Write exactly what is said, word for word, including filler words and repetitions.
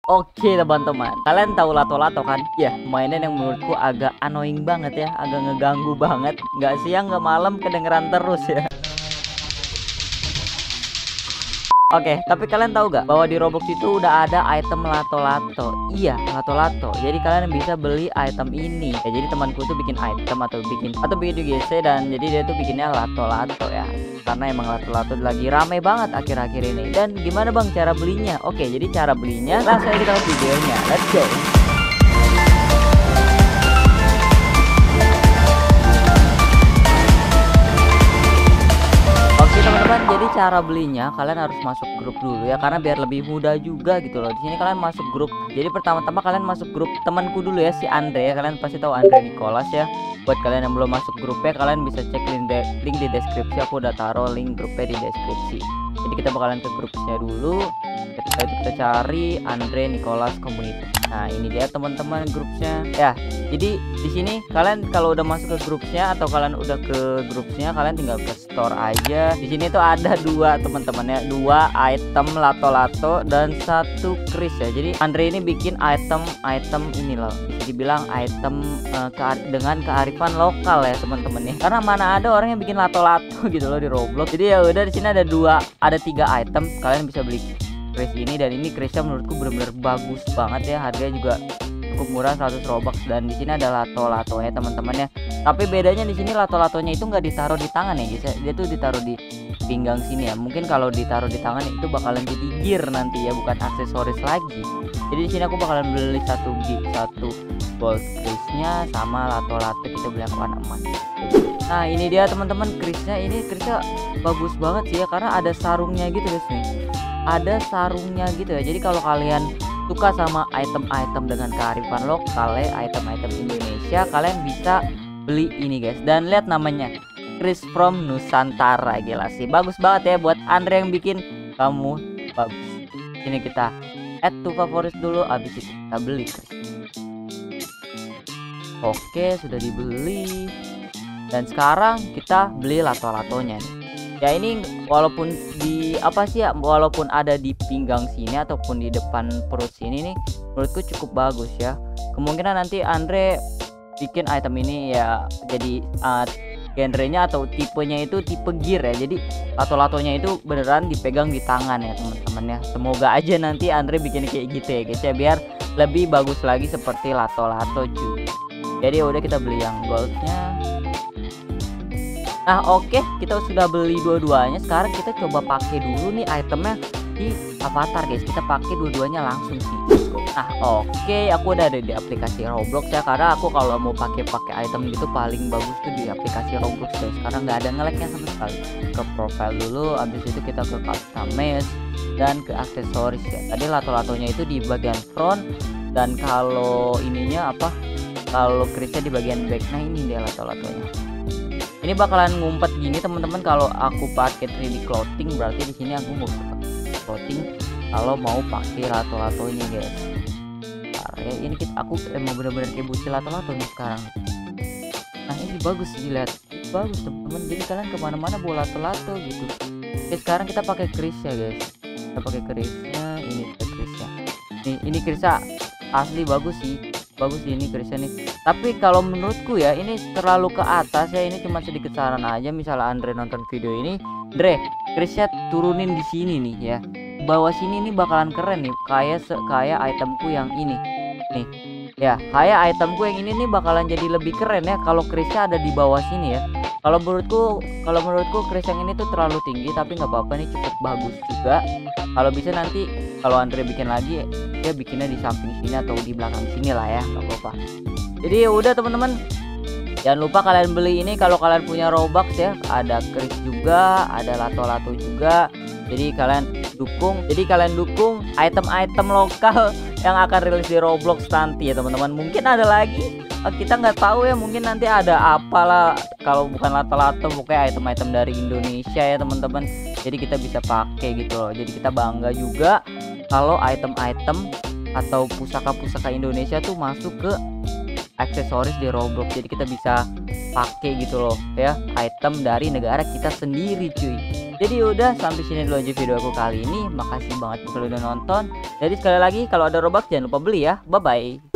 Oke teman-teman, kalian tahu lato-lato kan? Ya, mainan yang menurutku agak annoying banget ya, agak ngeganggu banget. Nggak siang nggak malam kedengeran terus ya. Oke, tapi kalian tahu gak bahwa di Roblox itu udah ada item lato-lato? Iya, lato-lato. Jadi kalian bisa beli item ini. Ya, jadi temanku tuh bikin item atau bikin atau bikin di G C dan jadi dia tuh bikinnya lato-lato ya. Karena emang lato-lato lagi rame banget akhir-akhir ini. Dan gimana bang cara belinya? Oke, jadi cara belinya langsung aja kita lihat videonya. Let's go. Oke teman-teman, jadi cara belinya kalian harus masuk grup dulu ya, karena biar lebih mudah juga gitu loh. Di sini kalian masuk grup. Jadi pertama-tama kalian masuk grup temanku dulu ya, si Andre ya. Kalian pasti tahu Andre Nicholas ya. Buat kalian yang belum masuk grupnya, kalian bisa cek link, de link di deskripsi. Aku udah taruh link grupnya di deskripsi. Jadi kita bakalan ke grupnya dulu. Kita kita cari Andre Nicholas Community. Nah ini dia teman-teman grupnya ya. Jadi di sini kalian kalau udah masuk ke grupnya atau kalian udah ke grupnya, kalian tinggal ke store aja. Di sini tuh ada dua teman-teman ya, dua item lato-lato dan satu kris ya. Jadi Andre ini bikin item-item ini loh, bisa dibilang item uh, ke dengan kearifan lokal ya teman-teman ya. Karena mana ada orang yang bikin lato-lato gitu loh di Roblox. Jadi ya udah, di sini ada dua, ada tiga item. Kalian bisa beli kris ini, dan ini krisnya menurutku bener-bener bagus banget ya. Harganya juga cukup murah, seratus Robux. Dan di sini ada lato-latonya teman-teman ya. Tapi bedanya di sini lato-latonya itu nggak ditaruh di tangan ya guys. Dia tuh ditaruh di pinggang sini ya. Mungkin kalau ditaruh di tangan itu bakalan jadi gear nanti ya, bukan aksesoris lagi. Jadi di sini aku bakalan beli satu gig, satu gold krisnya sama lato-lato kita beli yang warna emas. Nah ini dia teman-teman krisnya. Ini krisnya bagus banget sih ya, karena ada sarungnya gitu guys nih. Ada sarungnya gitu ya. Jadi kalau kalian suka sama item-item dengan kearifan lokal ya, item-item Indonesia, kalian bisa beli ini guys. Dan lihat namanya, Kris from Nusantara. Gila sih, bagus banget ya. Buat Andre yang bikin, kamu bagus. Ini kita add to favorit dulu, abis itu kita beli Kris. Oke, sudah dibeli. Dan sekarang kita beli lato-latonya nih. Ya ini walaupun di apa sih ya, walaupun ada di pinggang sini ataupun di depan perut sini nih, menurutku cukup bagus ya. Kemungkinan nanti Andre bikin item ini ya jadi uh, genrenya atau tipenya itu tipe gear ya. Jadi lato-latonya itu beneran dipegang di tangan ya teman-teman ya. Semoga aja nanti Andre bikin kayak gitu ya guys ya, biar lebih bagus lagi seperti lato-lato cuy. Jadi udah, kita beli yang goldnya. Nah oke, okay, kita sudah beli dua-duanya. Sekarang kita coba pakai dulu nih itemnya di avatar guys. Kita pakai dua-duanya langsung sih. Nah oke, okay, aku udah ada di aplikasi Roblox ya. Karena aku kalau mau pakai pakai item gitu paling bagus tuh di aplikasi Roblox guys. Karena nggak ada nge-lag-nya sama sekali. Ke profile dulu, abis itu kita ke customize dan ke aksesoris ya. Tadi lato-latonya itu di bagian front, dan kalau ininya apa? Kalau krisnya di bagian back. Nah ini dia lato-latonya. Ini bakalan ngumpet gini teman-teman kalau aku pakai tiga D clothing, berarti di sini aku mau pakai clothing kalau mau pakai lato-latonya guys. Karena ini kita aku emang bener-bener kayak bucil lato-lato nih sekarang. Nah ini bagus dilihat, bagus teman-teman. Jadi kalian kemana-mana bawa lato-lato gitu. Oke, sekarang kita pakai kris ya guys. Kita pakai krisnya, ini krisnya. Nih ini krisnya asli bagus sih. Bagus sih ini krisnya nih. Tapi kalau menurutku ya ini terlalu ke atas ya. Ini cuma sedikit saran aja. Misalnya Andre nonton video ini, Andre krisnya turunin di sini nih ya. Bawah sini nih bakalan keren nih. Kayak kayak itemku yang ini nih. Ya kayak itemku yang ini nih bakalan jadi lebih keren ya kalau krisnya ada di bawah sini ya. Kalau menurutku, kalau menurutku kris yang ini tuh terlalu tinggi. Tapi nggak apa-apa nih, cukup bagus juga. Kalau bisa nanti kalau Andre bikin lagi, dia bikinnya di samping sini atau di belakang sini lah ya, nggak apa-apa. Jadi udah teman-teman, jangan lupa kalian beli ini kalau kalian punya Robux ya. Ada kris juga, ada lato-lato juga. Jadi kalian dukung, jadi kalian dukung item-item lokal yang akan rilis di Roblox nanti ya teman-teman. Mungkin ada lagi, kita nggak tahu ya. Mungkin nanti ada apalah, kalau bukan lato-lato pokoknya item-item dari Indonesia ya teman-teman. Jadi kita bisa pakai gitu loh. Jadi kita bangga juga kalau item-item atau pusaka-pusaka Indonesia tuh masuk ke aksesoris di Roblox. Jadi kita bisa pakai gitu loh ya, item dari negara kita sendiri cuy. Jadi udah sampai sini dulu aja video aku kali ini. Makasih banget kalau udah nonton. Jadi sekali lagi kalau ada Robux jangan lupa beli ya. Bye bye.